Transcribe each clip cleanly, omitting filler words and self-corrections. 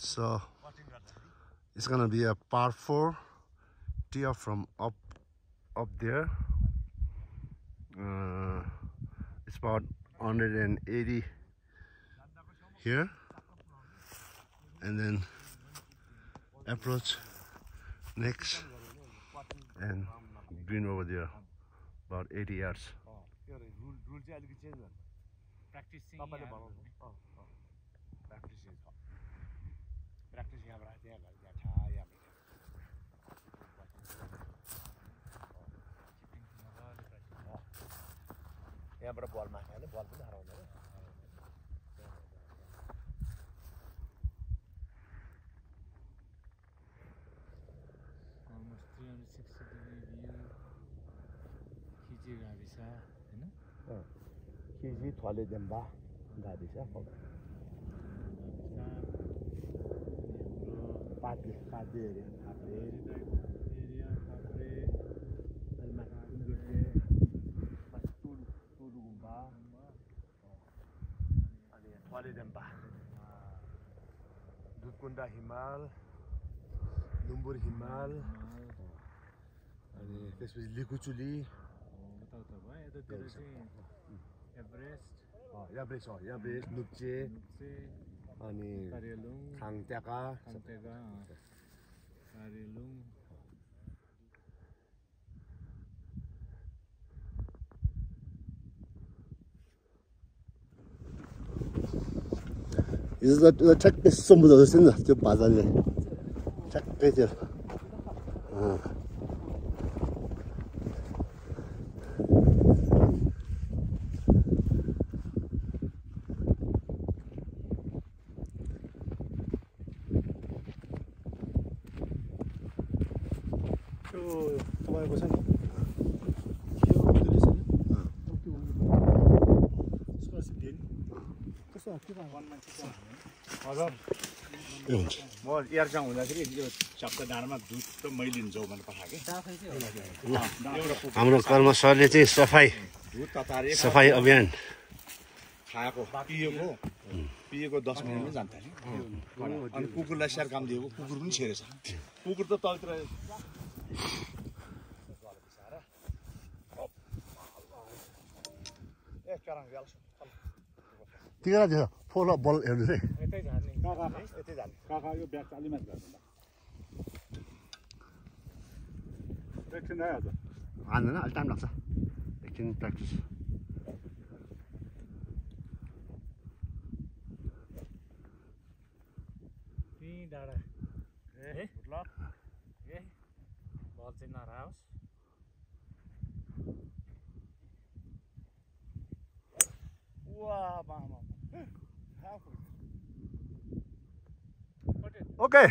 So it's gonna be a par 4 tee off from up there. It's about 180 here, and then approach next and green over there, about 80 yards. यहाँबाट बल माग्यो भने बल पनि हराउँदैन almost 360 degree view खिजी गाविस हैन खिजी थले देम्बा गाविस पाटी एरिया काप्रे अलमाका गुल्ले गुम्बा अनि थले देम्बा दुधकुण्डा हिमाल लुम्बुर हिमाल अनि त्यसपछि लिकुचुली उता भयो यतातिर चाहिँ एभरेस्ट एभरेस्ट नुक्चे अनि खाङट्याका कारेलुङ यो ठ्याक्कै समुद्र जस्तो नि त्यो बादलले ठ्याक्कै त्यो तपाईँको छ नि यो हुँदैछ नि म एयरसँग हुँदाखेरि यो चक्क डाँडामा दुध त मैले लिन्छौ भनेर पठाएँ हाम्रो कर्मचारीले चाहिँ सफाई अभियान खाएको पिएको 10 मिनटमै जान्छ नि अनि कुकुरलाई स्याहार काम दिएको कुकुर पनि छेरेछ कुकुर त तलतिर तिनीहरू त्यो फोलो बल हेर्नु है यतै झार्ने काका यो ब्याग अलि माथि गर्नु एकछिन आइहाल्छ हान्दैन अलि टाइम लाग्छ एकछिन प्र्याक्टिस डाँडा ल बल चाहिँ नराओस् Okay.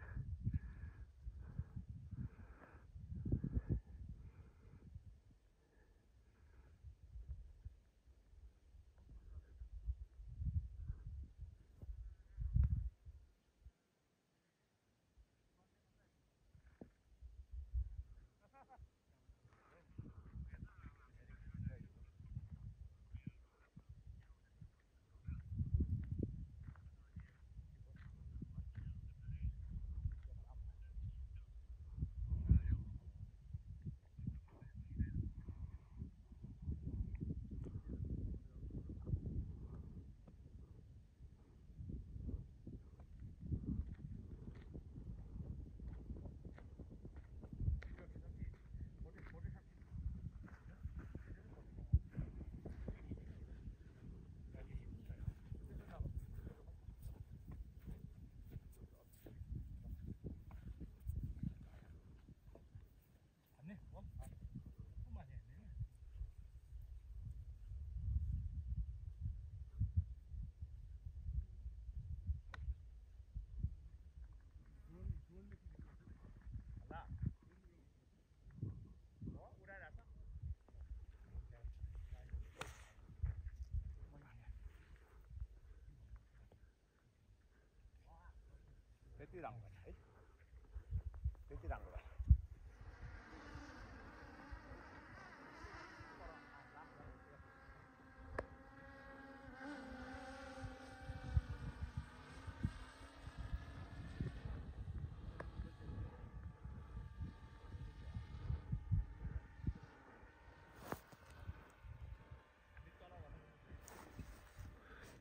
त्यति राम्रो है त्यति राम्रो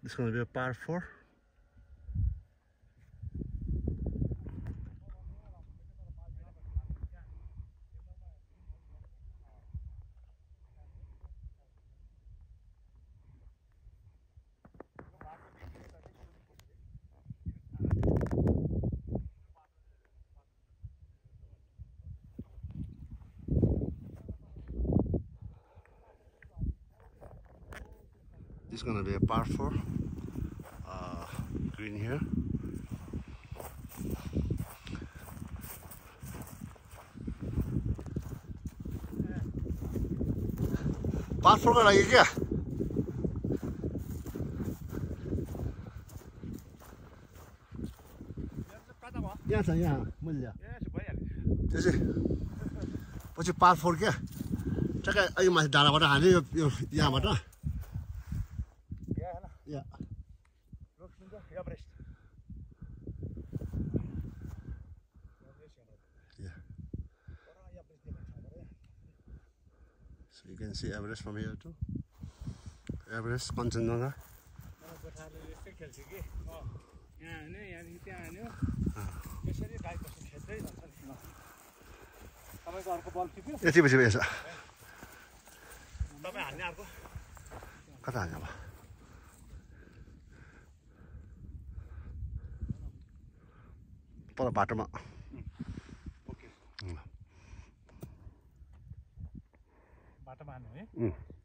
This is going to be a par 4. This is going to be a par 4. Green here. Par 4 का लागि क्या? यहाँ छ यहाँ मूल्य त्यसै पछि par 4 क्या ठ्याक्कै अहिले माथि डाँडाबाट हाने यो यहाँबाट या So you can see Everest from here too. Everest, Kanchenjunga. यति पछि यसो तपाईँ हान्ने अर्को कता हान्ने अब पर बाटोमा बाटोमा हान्नु है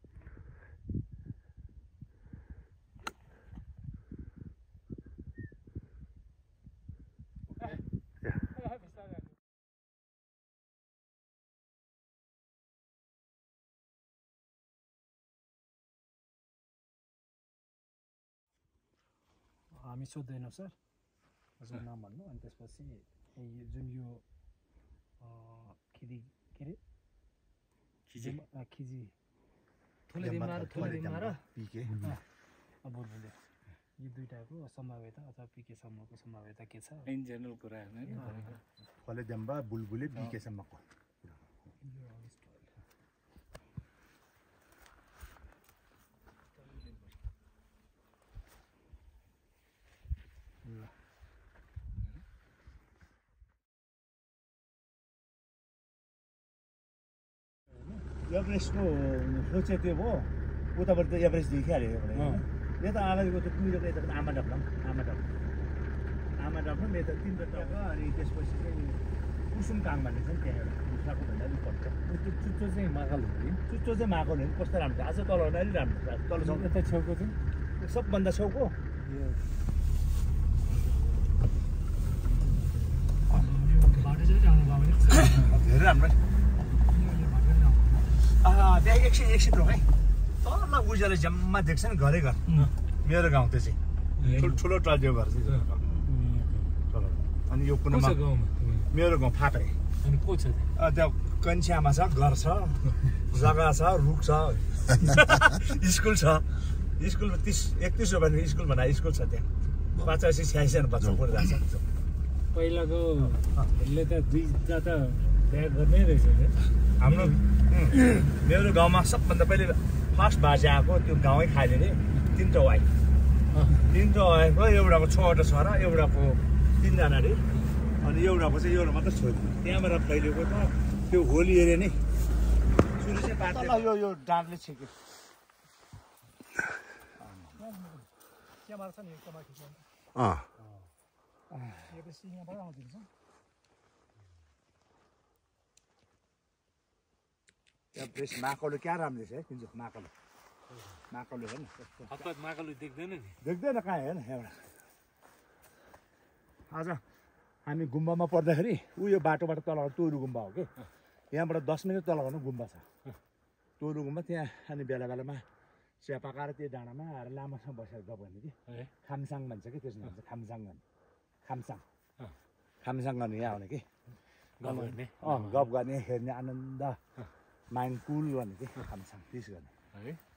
हामी सोध्दैनौँ सर हजुर नाम भन्नु अनि त्यसपछि जुन यो खिजी के अरे खिजी ठुलो दिनमा र पिके बुलबुले यी दुईटाको सम्भाव्यता अथवा पिकेसम्मको सम्भाव्यता के छ इन जेनरल कुरा फलेदेम्बा बुलबुले पिकेसम्मको एभरेस्टको हो चाहिँ त्यो भयो उताबाट त एभरेस्ट देखिहाल्यो यता आमाको त कुहिरोको यता आमा डब्लम यता 3 टका अनि त्यसपछि चाहिँ कुसुम काङ भन्ने छ नि त्यहाँ एउटा मुसाको भन्दा अलिक पर्छ त्यो चुच्चो चाहिँ महाकाल हो कि चुच्चो चाहिँ माकल हो कस्तो राम्रो आज तल अलिक राम्रो छ तल यता छेउको चाहिँ सबभन्दा छेउको धेरै राम्रो त्यहाँ एकछिन रोक है तल उज्यालो जम्मा देख्छ नि घरै घर मेरो गाउँ त्यो चाहिँ ठुलो टल्जियो घर चाहिँ अनि यो कुनामा मेरो गाउँ फापे अनि को छ त्यहाँ कन्छ्यामा छ घर छ जग्गा छ रुख छ स्कुल छ स्कुल 31 हो भने स्कुल भन्दा स्कुल छ त्यहाँ 85-86 बच्चा पढिरहेको छ पहिलाको यसले त दुईटा त बिहा गर्नै रहेछ हाम्रो मेरो गाउँमा सबभन्दा पहिले फर्स्ट बाजे आएको त्यो गाउँै खाइदिने 3टा वाइ 3टा वाइको एउटाको 6वटा छोरा एउटाको 3जना अरे अनि एउटाको चाहिँ एउटा मात्रै छोरी त्यहाँबाट फैलिएको त त्यो होली एरिया नै सुरु चाहिँ बाटो यो डाँडले छेक्यो त्यहाँबाट छ नि कमा खिच्नु यो त सिङबाट आउँदैछ एभरेस्ट माकौले क्या राम्रो छ है किन्छु माकौले हेर्न हतपत महाकाल देख्दैन नि देख्दैन कहाँ हेर्न एउटा आज हामी गुम्बामा पर्दाखेरि यो बाटोबाट तल तोरु गुम्बा हो कि यहाँबाट 10 मिनट तल गर्नु गुम्बा छ तोरु गुम्बा त्यहाँ अनि बेला बेलामा चिया पकाएर त्यो डाँडामा आएर लामासँग बसेर गफ गर्ने कि खामसाङ भन्छ कि त्यसमा भन्छ खामसाङ गर्ने यहाँ आउने कि गफ गर्ने हेर्ने आनन्द माइन्ड कुल गर्ने कि खामसाङ त्यस गर्ने